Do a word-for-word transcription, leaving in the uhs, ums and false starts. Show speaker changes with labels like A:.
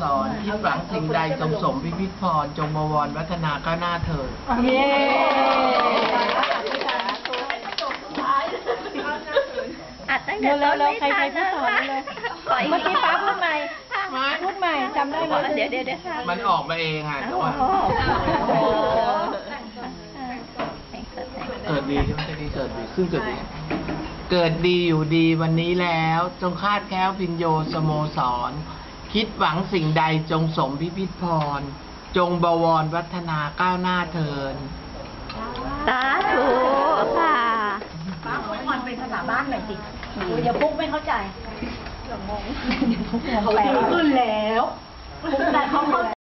A: รคิดหวังสิ่งใดจงสมพิพิธพรจงบวรวัฒนาก้าวหน้าเถิด
B: เย้
C: อัดตั้งแต่ต้นไม่ทันนะ
B: เมื่อกี้ป้าพูดใหม่พูดใหม่จำได้ไหม
C: เดี๋ยวเดี๋ยวเดี๋ยว
A: มันออกมาเองอ่ะแต่ว่าเกิดดีใช่ไหมที่เกิดดีซึ่งเกิดดีเกิดดีอยู่ดีวันนี้แล้วจงคาดแคล้วพิญโยสโมสรคิดหวังสิ่งใดจงสมพิพิธพรจงบวรวัฒนาก้าวหน้าเทิน
C: สาธุค่ะ
B: ป้าคุยพรเป็นภาษาบ้านหน่อยสิอย่าปุ๊กไม่เข้าใจเดี๋ยวงงเขาขึ้นแล้วปุ๊กได้เขา